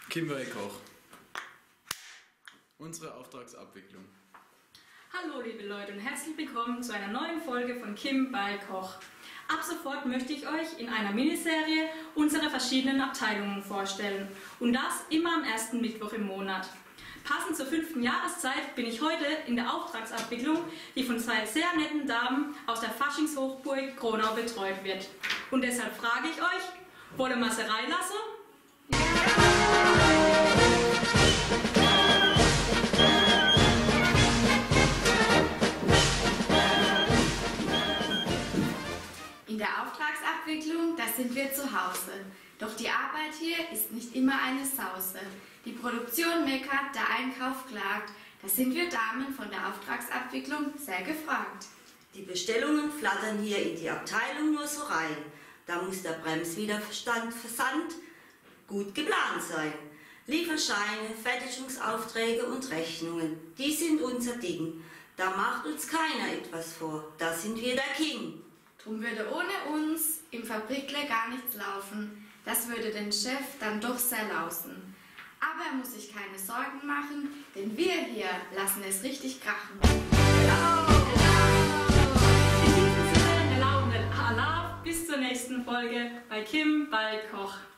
Kimberly Koch. Unsere Auftragsabwicklung. Hallo liebe Leute und herzlich willkommen zu einer neuen Folge von Kim bei Koch. Ab sofort möchte ich euch in einer Miniserie unsere verschiedenen Abteilungen vorstellen und das immer am ersten Mittwoch im Monat. Passend zur 5. Jahreszeit bin ich heute in der Auftragsabwicklung, die von zwei sehr netten Damen aus der Faschingshochburg Kronau betreut wird. Und deshalb frage ich euch, wollen wir sie reinlassen? In der Auftragsabwicklung, da sind wir zu Hause. Doch die Arbeit hier ist nicht immer eine Sause. Die Produktion meckert, der Einkauf klagt. Da sind wir Damen von der Auftragsabwicklung sehr gefragt. Die Bestellungen flattern hier in die Abteilung nur so rein. Da muss der Bremswiderstand Versand gut geplant sein. Lieferscheine, Fertigungsaufträge und Rechnungen, die sind unser Ding. Da macht uns keiner etwas vor, da sind wir der King. Drum würde ohne uns im Fabrikle gar nichts laufen. Das würde den Chef dann doch sehr lausen. Aber er muss sich keine Sorgen machen, denn wir hier lassen es richtig krachen. In diesem Sinne, hello und Allah, bis zur nächsten Folge bei Kim bei Koch.